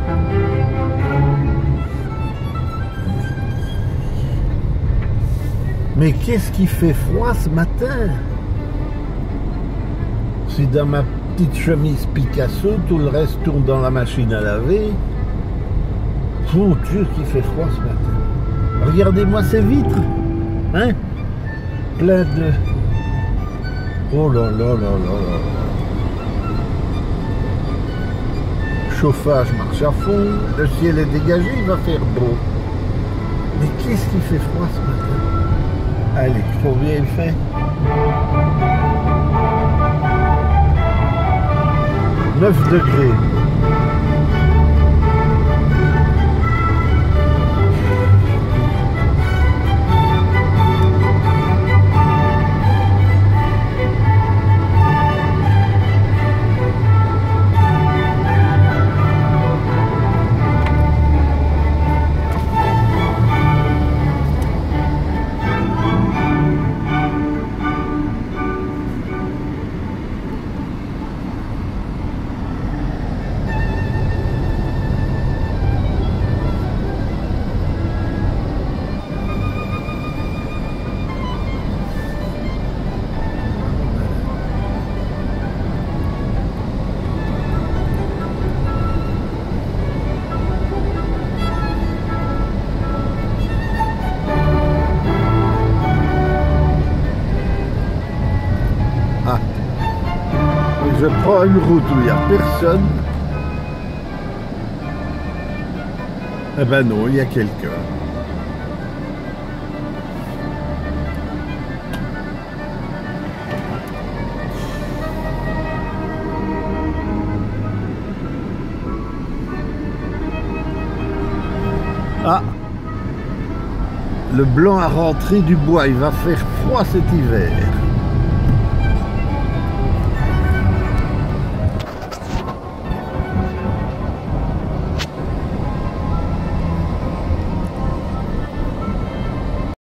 Mais qu'est-ce qui fait froid ce matin? Si dans ma petite chemise Picasso, tout le reste tourne dans la machine à laver. Mon Dieu, qu'il fait froid ce matin. Regardez-moi ces vitres. Hein? Plein de... Oh là là là là là. Chauffage marche à fond. Le ciel est dégagé, il va faire beau. Mais qu'est-ce qui fait froid ce matin? Allez, combien il fait? 9 degrés. Je prends une route où il n'y a personne. Eh ben non, il y a quelqu'un. Ah! Le blanc a rentré du bois, il va faire froid cet hiver.